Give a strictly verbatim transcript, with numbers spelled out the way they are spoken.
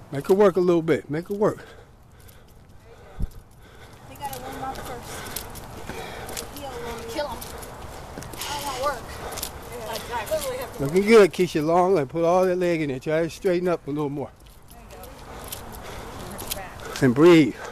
Make it work a little bit. Make it work. They gotta warm up first. Kill him. I don't want work. I, I literally have to Looking good, Keisha. Long. Like, put all that leg in there. Try to straighten up a little more. There you go. Arch your back. And breathe.